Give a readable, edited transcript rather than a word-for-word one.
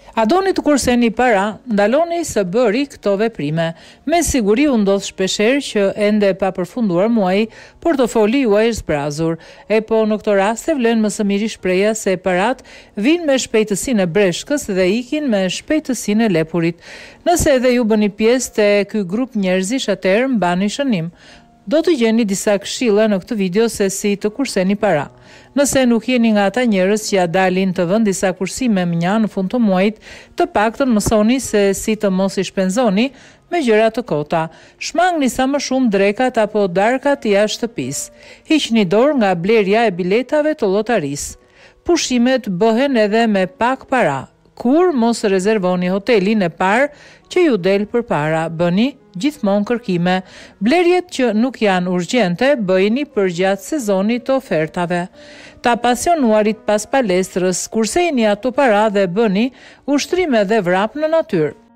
A doni të kurseni para, ndaloni së bëri këto veprime. Me siguri u ndodh shpeshherë që ende pa përfunduar muaji, portofoli juaj është zbrazur. E po në këto raste vlen më së miri shpreha se parat vinë me shpejtësinë e breshkës dhe ikin me shpejtësinë e lepurit. Nëse edhe ju bëni pjesë te ky grup njerëzish, atëherë mbani shënim. Do të gjeni disa këshilla në këtë video se si të kurseni para. Nëse nuk jeni nga ata njerëz që ja dalin të vënë disa kursime mënja në fund të muajit, të paktën mësoni se si të mos i shpenzoni me gjëra të kota. Shmangni sa më shumë drekat apo darkat jashtë shtëpisë. Hiqni dorë nga blerja e biletave të llotarisë. Pushimet bëhen edhe me pak para. Kur mos rezervoni hotelin e parë që ju del përpara, bëni gjithmonë kërkime. Blerjet që nuk janë urgjente, bëjini përgjatë sezonit të ofertave. Ta pasionuarit pas palestrës, kurseni ato para dhe bëni ushtrime dhe vrap në natyrë.